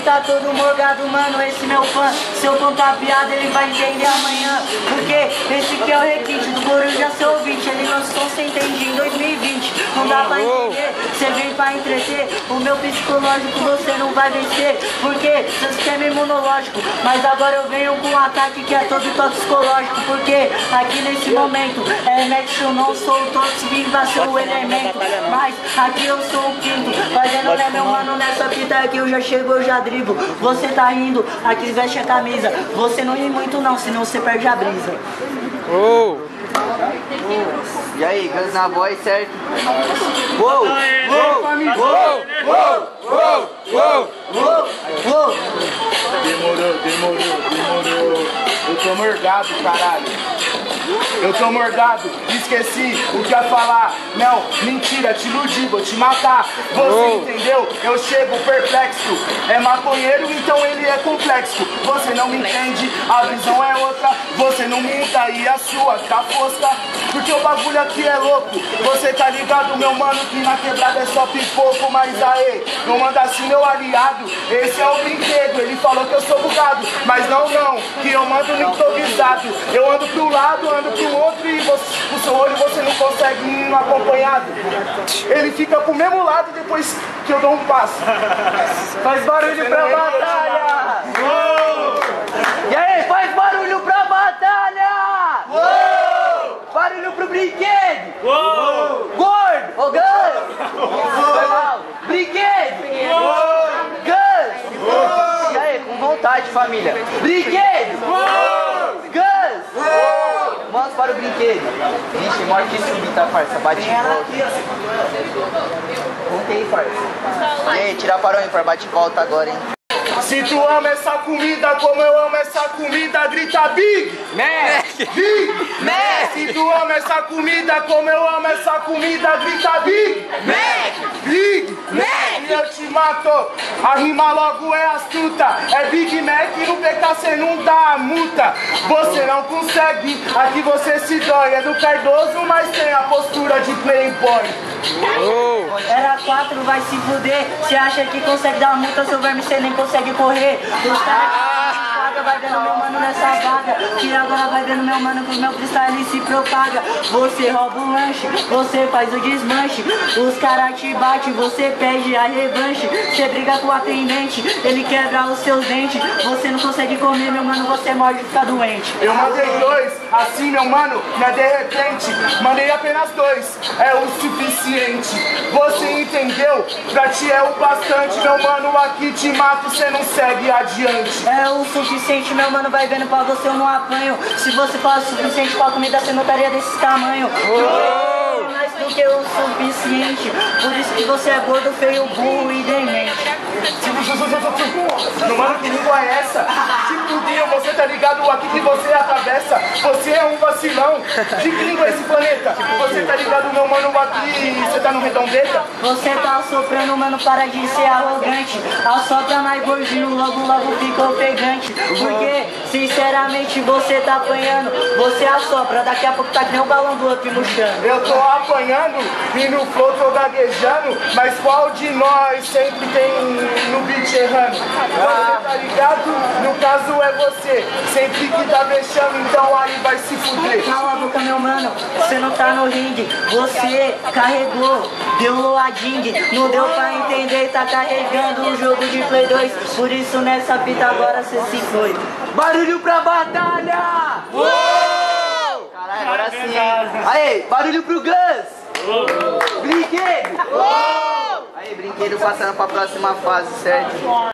tá todo morgado, mano, esse meu fã. Se eu contar piada, ele vai entender amanhã. Porque esse aqui é o requinte do Coruja, seu ouvinte. Ele lançou, você entende, em 2020. Não dá pra entender, você vem pra entreter. O meu psicológico você não vai vencer, porque seu sistema é imunológico. Mas agora eu venho com um ataque que é todo toxicológico. Porque aqui nesse momento é Max, eu não sou o toxic, viva seu elemento. Mas aqui eu sou o quinto, fazendo né meu mano, nessa fita aqui eu já chego, eu já dribo. Você tá rindo, aqui veste a camisa. Você não ri muito não, senão você perde a brisa. E aí, Guns na voz, certo? Uou! Uou! Demorou. Eu tô morgado, caralho. Eu tô morgado, esqueci o que ia falar. Não, mentira, te iludi, vou te matar. Você entendeu? Eu chego perplexo. É maconheiro, então ele é complexo. Você não me entende, a visão é outra. Você não minta e a sua tá fosca. Porque o bagulho aqui é louco. Você tá ligado, meu mano, que na quebrada é só pipoco. Mas aê, eu mando assim meu aliado. Esse é o brinquedo, ele falou que eu sou bugado. Mas não, que eu mando no improvisado. Eu ando pro lado, ando pro outro e o seu olho você não consegue ir no acompanhado. Ele fica pro mesmo lado depois que eu dou um passo. Faz barulho pra batalha! E aí, faz barulho pra batalha! Barulho pro brinquedo! Gordo! Ô Guns! Brinquedo! Guns! E aí, com vontade, família! Brinquedo! Guns! Manda para o brinquedo! Vixe, maior que subir, tá, parça? Bate e volta. Contei, parça. E aí, tira para o ímpar, bate e volta agora, hein? Se tu ama essa comida como eu amo essa comida, grita Big Mac! Big Mac! Se tu ama essa comida como eu amo essa comida, grita Big Mac! Big Mac! E eu te mato, a rima logo é astuta. É Big Mac e no PK cê não dá a multa. Você não consegue, aqui você se dói. É do Cardoso, mas tem a postura de playboy. Era 4, vai se fuder. Cê acha que consegue dar multa, seu verme cê nem consegue correr. Os caras vai vendo meu mano nessa vaga. Que agora vai vendo meu mano que o meu freestyle se propaga. Você rouba o lanche, você faz o desmanche. Os caras te batem, você pede a revanche. Você briga com o atendente, ele quebra os seus dentes. Você não consegue comer, meu mano, você morde e fica doente. Eu mandei 2, assim meu mano, não é de repente. Mandei apenas 2, é o suficiente. Você entendeu? Pra ti é o bastante, meu mano, aqui te mato, cê não segue adiante. É o suficiente, meu mano, vai vendo pra você eu não apanho. Se você fosse o suficiente pra comida, você não estaria desse tamanho. Mais do que o suficiente. Por isso que você é gordo, feio, burro e demente. Meu mano, que língua é essa? Se puder, você tá ligado aqui que você atravessa. Você é um vacilão. De que língua é esse planeta? Você tá ligado, meu mano, aqui você tá no redondeta? Você tá assoprando, mano, para de ser arrogante. Assopra mais gordinho, logo fica ofegante. Porque, sinceramente, você tá apanhando. Você assopra, daqui a pouco tá que nem o balão do up murchando. Eu tô apanhando e no flow tô gaguejando. Mas qual de nós sempre tem no beat errando? Você tá ligado? No caso é você. Sempre que tá deixando, então aí vai se fuder. Cala a boca, meu mano, você não tá no ringue. Você carregou, deu loading. Não deu pra entender, tá carregando um jogo de Play 2. Por isso nessa fita agora você se foi. Barulho pra batalha! Caralho, agora sim. Aí, barulho pro Guns! Brinquedo! Aí, brinquedo passando pra próxima fase, certo?